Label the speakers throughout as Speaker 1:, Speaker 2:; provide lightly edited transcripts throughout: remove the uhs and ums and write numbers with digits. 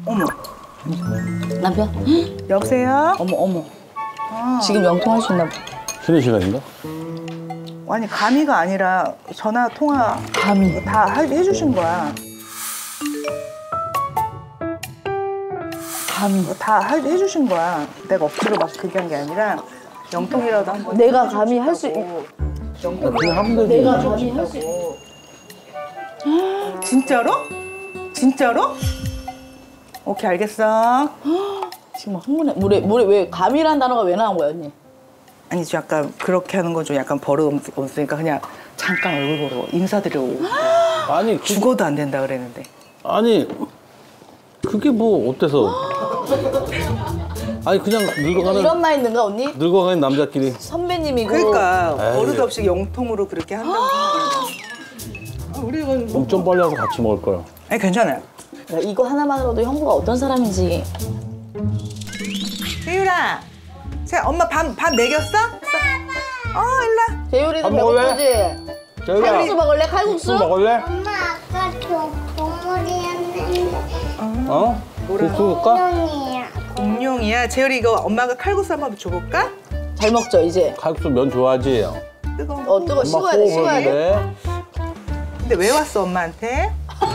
Speaker 1: 어머.
Speaker 2: 남편?
Speaker 1: 여보세요?
Speaker 2: 어머. 지금 영통할 수 있나 봐.
Speaker 3: 쉬는 시간인가?
Speaker 1: 아니 감이가 아니라 전화 통화
Speaker 2: 감이.
Speaker 1: 다 해주신 거야.
Speaker 2: 감이.
Speaker 1: 다 해주신 거야. 내가 억지로 막 그게 한 게 아니라 영통이라도 한번.
Speaker 2: 내가 감히 할 수.
Speaker 3: 그냥 하면 되지.
Speaker 2: 내가 감히 할 수.
Speaker 1: 진짜로? 진짜로? 오케이 알겠어.
Speaker 2: 지금 막 흥분해. 뭐래 왜 감이란 단어가 왜 나온 거야 언니?
Speaker 1: 아니 좀 약간 그렇게 하는 건 좀 약간 버릇 없으니까 그냥 잠깐 얼굴 보고 인사드리고
Speaker 3: 아니
Speaker 1: 죽어도 안 된다 그랬는데.
Speaker 3: 아니 그게 뭐 어때서? 아니 그냥 늙어가는
Speaker 2: 이런 마인드인가 언니?
Speaker 3: 늙어가는 남자끼리.
Speaker 2: 선배님이고.
Speaker 1: 그러니까
Speaker 3: 에이.
Speaker 1: 버릇 없이 영통으로 그렇게 한다고. 우리 이건 뭐.
Speaker 3: 좀 빨리 하고 같이 먹을 거야.
Speaker 1: 아니 괜찮아요.
Speaker 2: 야, 이거 하나만으로도 형부가 어떤 사람인지.
Speaker 1: 세율아, 엄마 밥 먹였어? 일로 와.
Speaker 2: 재율이도
Speaker 3: 밥 먹을래?
Speaker 2: 배고프지?
Speaker 3: 재율아.
Speaker 2: 칼국수 먹을래? 칼국수?
Speaker 3: 먹을래?
Speaker 4: 엄마 아까 저 동물이었는데
Speaker 3: 어? 국수 줄까?
Speaker 4: 공룡이야.
Speaker 1: 공룡이야. 재율이 이거 엄마가 칼국수 한번 줘볼까?
Speaker 2: 잘 먹죠 이제.
Speaker 3: 칼국수 면 좋아하지?
Speaker 1: 뜨거워.
Speaker 2: 뜨거 식어야 돼 식어야 돼.
Speaker 3: 돼.
Speaker 1: 근데 왜 왔어 엄마한테?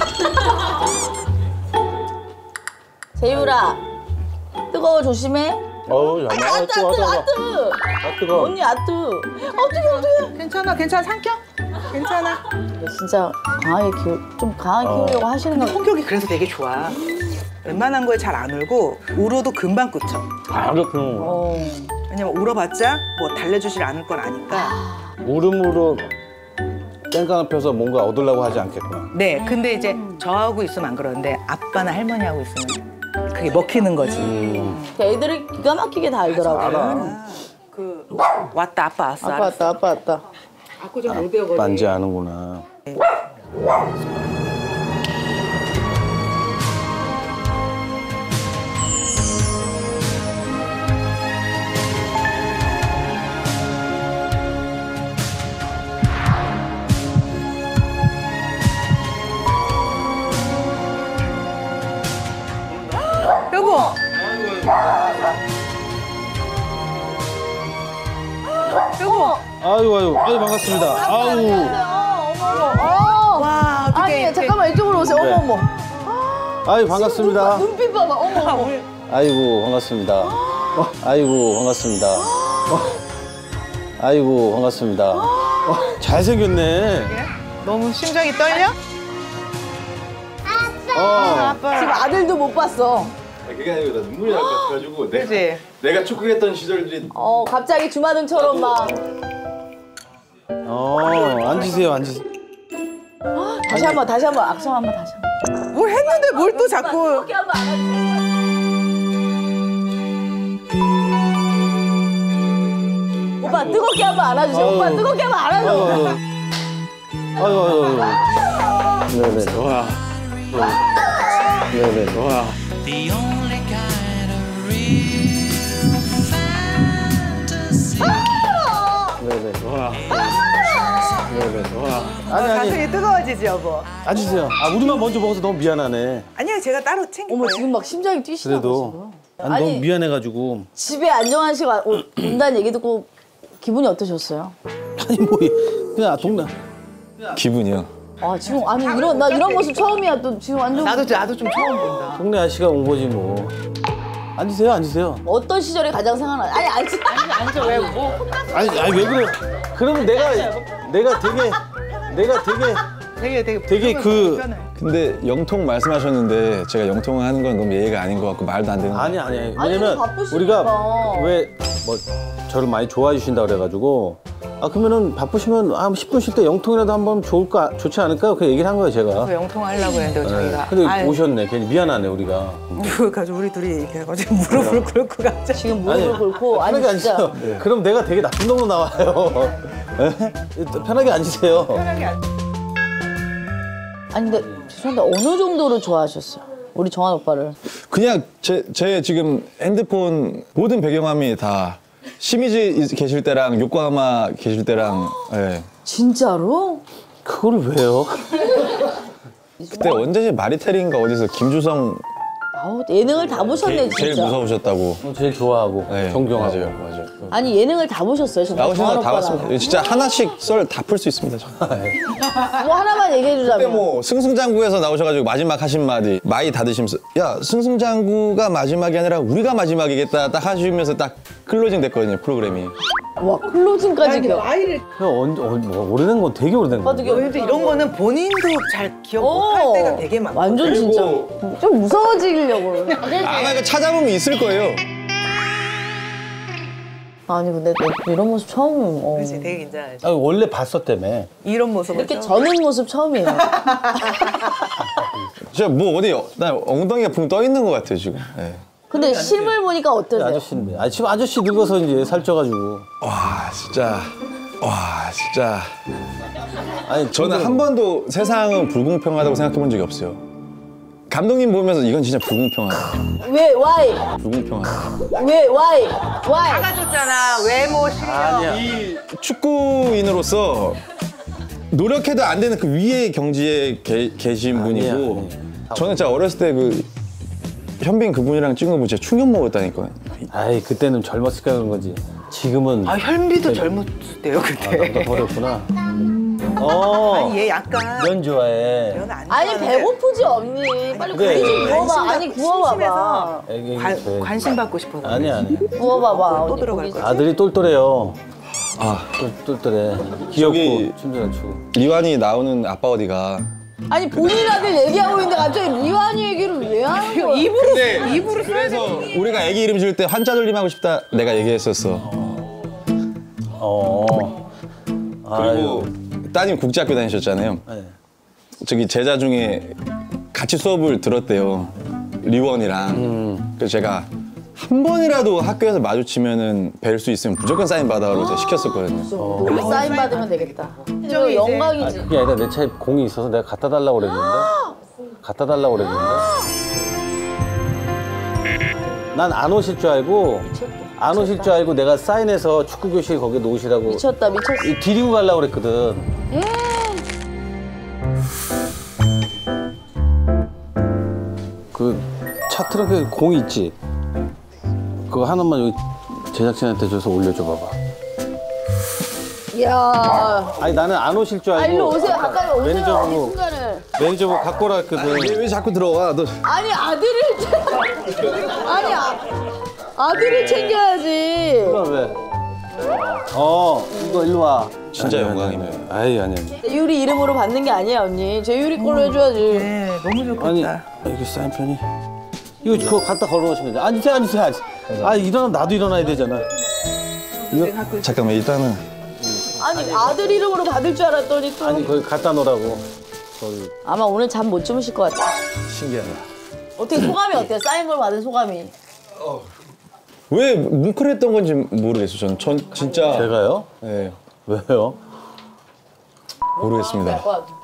Speaker 2: 재율아 뜨거워 조심해.
Speaker 3: 어우 잠깐만.
Speaker 2: 아뜨.
Speaker 3: 뜨거.
Speaker 2: 언니 아뜨. 어떡해.
Speaker 1: 괜찮아. 삼켜? 괜찮아.
Speaker 2: 진짜 좀 강하게 키우려고 하시는 거.
Speaker 1: 성격이 그래서 되게 좋아. 웬만한 거에 잘 안 울고 울어도 금방 끝쳐.
Speaker 3: 바로 그런 거.
Speaker 2: 어.
Speaker 1: 왜냐면 울어봤자 뭐 달래주질 않을 걸 아니까.
Speaker 3: 울음으로 땡깡을 펴서 뭔가 얻으려고 하지 않겠구나.
Speaker 1: 네, 근데 이제 저하고 있으면 안 그러는데 아빠나 할머니하고 있으면 그게 먹히는 거지.
Speaker 2: 애들이 기가 막히게 다 알더라고.
Speaker 3: 알아.
Speaker 1: 그 왔다 아빠 왔어.
Speaker 2: 아빠 왔다.
Speaker 1: 압구정 로데오 거리.
Speaker 3: 만지 아는구나.
Speaker 1: 여보. 여보.
Speaker 3: 아유 반갑습니다. 아유.
Speaker 1: 와, 어떡해.
Speaker 2: 아니 잠깐만 이쪽으로 오세요.
Speaker 3: 네.
Speaker 2: 어머.
Speaker 3: 아유 반갑습니다.
Speaker 2: 눈빛 봐봐. 어머.
Speaker 3: 아이고 반갑습니다. 아이고 반갑습니다. 아이고 반갑습니다. 잘생겼네.
Speaker 1: 너무 심장이 떨려? 아빠.
Speaker 2: 지금 아들도 못 봤어.
Speaker 5: 그게 아니고 나 눈물이 날 것 같아가지고
Speaker 1: 그치?
Speaker 5: 내가 축구했던 시절들이
Speaker 2: 갑자기 주마등처럼 막.
Speaker 3: 앉으세요.
Speaker 2: 다시 한번 악성 한번 다시 한번.
Speaker 1: 뭘 했는데 뭘 또 자꾸.
Speaker 2: 이렇게 한번 안아주세요. 오빠 뜨겁게 한번 안아주세요. 오빠 뜨겁게 한번 안아줘.
Speaker 3: 아유. 네네.
Speaker 5: 와
Speaker 3: 네네.
Speaker 5: 와.
Speaker 6: The only kind of real fantasy.
Speaker 3: 네네.
Speaker 5: 와.
Speaker 3: 네네.
Speaker 5: 와.
Speaker 3: 아니.
Speaker 1: 가슴이 뜨거워지지 여보.
Speaker 3: 앉으세요. 우리만 먼저 먹어서 너무 미안하네.
Speaker 1: 아니야 제가 따로 챙길
Speaker 2: 어머
Speaker 1: 거예요.
Speaker 2: 지금 막 심장이 뛰시나 봐
Speaker 3: 그래도.
Speaker 2: 지금.
Speaker 3: 아니, 너무 미안해가지고.
Speaker 2: 집에 안정환 씨가 온다는 얘기 듣고 기분이 어떠셨어요?
Speaker 3: 아니 뭐 그냥 동네.
Speaker 5: 기분이요?
Speaker 2: 지금 나 이런 모습 처음이야. 또 지금 완전
Speaker 1: 나도 좀 처음 본다.
Speaker 3: 동네 아저씨가 온 거지 뭐. 앉으세요.
Speaker 2: 어떤 시절이 가장 생각나? 아니
Speaker 1: 앉아 왜 뭐?
Speaker 3: 아니 왜 그래? 그러면 내가 되게 그
Speaker 1: 불편해.
Speaker 5: 근데 영통 말씀하셨는데 제가 영통을 하는 건 너무 예의가 아닌 것 같고 말도 안 되는 거
Speaker 3: 아니.
Speaker 2: 아니,
Speaker 3: 왜냐면
Speaker 2: 바쁘시니까.
Speaker 3: 우리가 왜 뭐 저를 많이 좋아해 주신다 그래가지고 그러면은 바쁘시면 10분 쉴 때 영통이라도 한번 좋지 않을까? 그 얘기를 한 거예요 제가.
Speaker 1: 그 영통하려고 했는데 저희가.
Speaker 3: 근데
Speaker 1: 아유,
Speaker 3: 오셨네. 괜히 미안하네 우리가.
Speaker 1: 그래가지고 우리 둘이 이렇게 해가지고 무릎을 꿇고 갑자기.
Speaker 2: 지금 무릎을 꿇고 아니
Speaker 3: 편하게
Speaker 2: 진짜
Speaker 3: 앉으세요. 그럼 내가 되게 나쁜 놈으로 나와요. 편하게 앉으세요.
Speaker 1: 편하게 앉아.
Speaker 2: 아니 근데 죄송한데 어느 정도로 좋아하셨어요? 우리 정한 오빠를.
Speaker 5: 그냥 제 지금 핸드폰 모든 배경화면이 다 심희지 계실 때랑 요코하마 계실 때랑
Speaker 2: 진짜로?
Speaker 3: 그걸 왜요?
Speaker 5: 그때 언제지 마리텔인가 어디서 김주성
Speaker 2: 아우 예능을 다 보셨네 진짜.
Speaker 5: 제일 무서우셨다고.
Speaker 3: 제일 좋아하고
Speaker 5: 네,
Speaker 3: 존경하고.
Speaker 5: 맞아요.
Speaker 2: 아니 예능을 다 보셨어요 정말.
Speaker 5: 나오시면
Speaker 2: 정한
Speaker 5: 다
Speaker 2: 오빠랑.
Speaker 5: 봤습니다. 진짜 하나씩 썰 다 풀 수 있습니다.
Speaker 2: 뭐 하나만 얘기해
Speaker 5: 그때
Speaker 2: 주자면.
Speaker 5: 뭐 승승장구에서 나오셔가지고 마지막 하신 말이 마이 닫으시면서 야 승승장구가 마지막이 아니라 우리가 마지막이겠다 딱 하시면서 딱 클로징 됐거든요 프로그램이.
Speaker 2: 와 클로징까지 기억.
Speaker 1: 아이를
Speaker 3: 뭐 오래된 건 되게 오래된 거.
Speaker 2: 오빠도 기억.
Speaker 1: 근데 이런 거는 본인도 잘 기억 못할 때가 되게 많아.
Speaker 2: 완전 진짜 좀 무서워지려고.
Speaker 5: 아마 이거 찾아보면 있을 거예요.
Speaker 2: 아니 근데 내 이런 모습 처음.
Speaker 1: 그렇지, 되게 긴장하지.
Speaker 3: 아, 원래 봤었다며.
Speaker 1: 이런 모습을
Speaker 2: 이렇게
Speaker 1: 처음.
Speaker 2: 저는 모습 처음이에요.
Speaker 5: 진짜 뭐 어디 나 엉덩이가 붕 떠 있는 것 같아요 지금. 네.
Speaker 2: 근데 실물 보니까 어떠세요?
Speaker 3: 아저씨인데. 아, 지금 아저씨 늙어서 이제 살쪄가지고.
Speaker 5: 와 진짜.
Speaker 3: 아니,
Speaker 5: 저는 한 번도 세상은 불공평하다고 생각해 본 적이 없어요. 감독님 보면서 이건 진짜 불공평하다.
Speaker 2: 왜 why?
Speaker 5: 불공평하다.
Speaker 2: 왜 why? why?
Speaker 1: 작아졌잖아. 외모 실력.
Speaker 3: 아니야.
Speaker 5: 축구인으로서 노력해도 안 되는 그 위의 경지에 계신 분이고
Speaker 3: 아니야.
Speaker 5: 저는 진짜 어렸을 때 그 현빈 그분이랑 찍은 거 보고 진짜 충격 먹었다니까요.
Speaker 3: 아이, 그때는 젊었으니까 그런 거지. 지금은.
Speaker 1: 아 현비도 젊었을 때요 그때.
Speaker 3: 나보다 버렸구나.
Speaker 1: 아니 얘 약간
Speaker 3: 면 좋아해.
Speaker 1: 면 안
Speaker 2: 아니
Speaker 1: 좋아하는데
Speaker 2: 배고프지 언니. 빨리
Speaker 3: 그래.
Speaker 2: 고기 좀 구워봐. 아니 구워봐봐.
Speaker 3: 애기
Speaker 1: 관심 받고 싶어서.
Speaker 3: 아니야.
Speaker 2: 구워봐봐.
Speaker 1: 또
Speaker 2: 언니
Speaker 1: 들어갈
Speaker 2: 고기
Speaker 1: 거야.
Speaker 3: 아들이 똘똘해요.
Speaker 5: 아
Speaker 3: 똘똘해.
Speaker 5: 저기-
Speaker 3: 귀엽고 춤도 잘 추고.
Speaker 5: 리완이 나오는 아빠 어디가
Speaker 2: 아니 본인 아들 얘기하고 있는데 갑자기 리완이 얘기를 왜 하는 거야?
Speaker 1: 입으로 써야 돼.
Speaker 5: 그래서 우리가 애기 이름 지을 때 환자돌림 하고 싶다 내가 얘기했었어. 그리고 따님 국제학교 다니셨잖아요.
Speaker 3: 네.
Speaker 5: 저기 제자 중에 같이 수업을 들었대요. 리원이랑. 그래서 제가 한 번이라도 학교에서 마주치면은 뵐 수 있으면 무조건 사인 받아라고 제가 시켰었거든요.
Speaker 2: 우리 사인 받으면 되겠다. 이거 영광이지.
Speaker 3: 그게 아니라 내 차에 공이 있어서 내가 갖다 달라고 그랬는데. 난 안 오실 줄 알고. 안 오실 줄 알고 내가 사인해서 축구 교실 거기 놓으시라고.
Speaker 2: 미쳤다 미쳤어.
Speaker 3: 데리고 가려고 그랬거든. 그 차 트렁크에 공이 있지? 그거 하나만 여기 제작진한테 줘서 올려줘 봐봐.
Speaker 2: 이야.
Speaker 3: 아니 나는 안 오실 줄 알고.
Speaker 2: 아 일로 오세요. 가까이 오세요. 이
Speaker 3: 매니저보고
Speaker 2: 순간을.
Speaker 3: 매니저보고 갖고 오라 했거든.
Speaker 5: 왜 자꾸 들어와? 너
Speaker 2: 아니 아들을 아니 아들을 챙겨야지.
Speaker 3: 왜? 이거 일로 와.
Speaker 5: 진짜
Speaker 3: 아니,
Speaker 5: 영광이네.
Speaker 3: 아니, 아니.
Speaker 2: 유리 이름으로 받는 게 아니야 언니. 제 유리 걸로 해줘야지.
Speaker 1: 네, 너무 좋겠다.
Speaker 3: 아니 이게 사인펜이. 이거 그거 갖다 걸어놓으시면 돼. 앉으세요. 아 일어나 나도 일어나야 되잖아.
Speaker 5: 잠깐만 일단은
Speaker 2: 아니 아들 이름으로 받을 줄 알았더니 또.
Speaker 3: 아니 거기 갖다 놓으라고. 거기.
Speaker 2: 아마 오늘 잠 못 주무실 것 같아.
Speaker 5: 신기하다.
Speaker 2: 어떻게 소감이 어때요? 사인볼 받은 소감이.
Speaker 5: 왜 뭉클했던 건지 모르겠어요. 전 진짜
Speaker 3: 제가요?
Speaker 5: 네,
Speaker 3: 왜요?
Speaker 5: 모르겠습니다.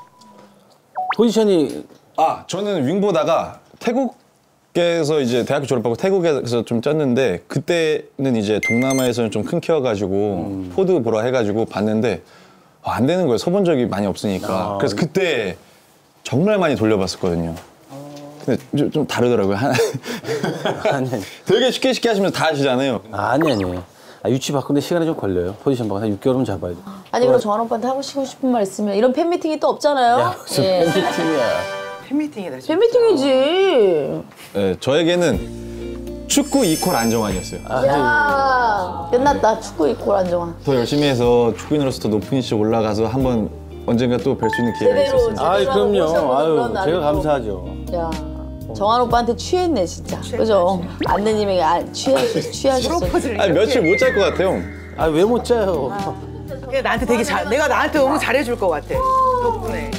Speaker 3: 포지션이
Speaker 5: 저는 윙 보다가 태국에서 이제 대학교 졸업하고 태국에서 좀 쪘는데 그때는 이제 동남아에서는 좀 큰 키워가지고 포드 보러 해가지고 봤는데 안 되는 거예요. 서본 적이 많이 없으니까. 그래서 그때 정말 많이 돌려봤었거든요. 근데 좀 다르더라고요.
Speaker 3: 아니.
Speaker 5: 되게 쉽게 하시면서 다 하시잖아요.
Speaker 3: 아니. 유치 바꾸는데 시간이 좀 걸려요. 포지션 바꾸는 한 6개월은 잡아야 돼.
Speaker 2: 아니 그럼 정한 오빠한테 하고 싶은 말 있으면 이런 팬미팅이 또 없잖아요.
Speaker 3: 야, 무슨
Speaker 2: 예.
Speaker 3: 팬미팅이야.
Speaker 1: 팬미팅이다. 진짜.
Speaker 2: 팬미팅이지.
Speaker 5: 네, 저에게는 축구 이퀄 안정환이었어요.
Speaker 2: 야 끝났다. 축구 이퀄 안정환.
Speaker 5: 더 열심히 해서 축구인으로서 더 높은 위치에 올라가서 한번 언젠가 또 뵐 수 있는 기회가
Speaker 2: 제대로
Speaker 5: 있었습니다.
Speaker 3: 아이 그럼요.
Speaker 2: 모셔보는
Speaker 3: 아유
Speaker 2: 그런
Speaker 3: 제가
Speaker 2: 날이고.
Speaker 3: 감사하죠.
Speaker 2: 야 정한 오빠한테 취했네 진짜. 그죠? 안내님에게 취하셨어.
Speaker 1: 프로포즈를
Speaker 5: 아니, 며칠 못 잘 것 같아요.
Speaker 3: 아 왜 못 짜요?
Speaker 1: 이렇게 나한테 되게 내가 나한테 너무 잘해줄 것 같아. 덕분에.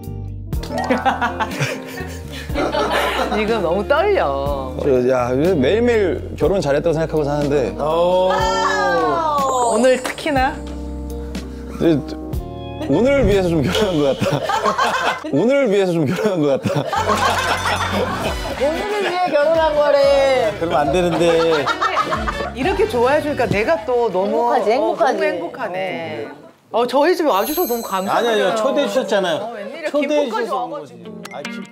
Speaker 1: 지금 너무 떨려.
Speaker 5: 야, 매일매일 결혼 잘했다고 생각하고 사는데
Speaker 1: 오늘 특히나
Speaker 5: 오늘을 위해서 좀 결혼한 것 같다. 오늘을 위해서 좀 결혼한 것 같다.
Speaker 2: 오늘을 위해 결혼한 거래.
Speaker 3: 그러면 안 되는데.
Speaker 1: 이렇게 좋아해주니까 내가 또 너무
Speaker 2: 행복하지.
Speaker 1: 너무 행복하네. 저희 집에 와주셔서 너무 감사해요.
Speaker 3: 아니요 초대해 주셨잖아요.
Speaker 1: 웬일이야,
Speaker 3: 초대해
Speaker 1: 김포까지
Speaker 3: 주셔서 온
Speaker 1: 와가지고.
Speaker 3: 거지. 아 김포